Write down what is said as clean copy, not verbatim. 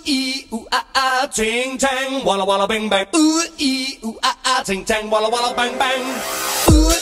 咦呜啊啊，ting tang，哇啦哇啦 bang bang，咦呜啊啊，ting tang，哇啦哇啦 bang bang。